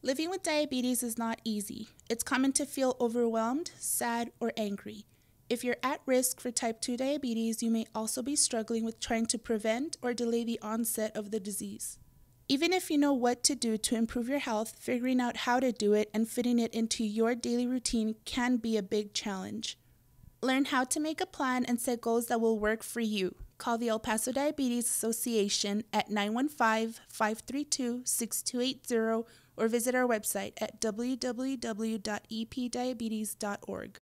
Living with diabetes is not easy. It's common to feel overwhelmed, sad, or angry. If you're at risk for type 2 diabetes, you may also be struggling with trying to prevent or delay the onset of the disease. Even if you know what to do to improve your health, figuring out how to do it and fitting it into your daily routine can be a big challenge. Learn how to make a plan and set goals that will work for you. Call the El Paso Diabetes Association at 915-532-6280 or visit our website at www.epdiabetes.org.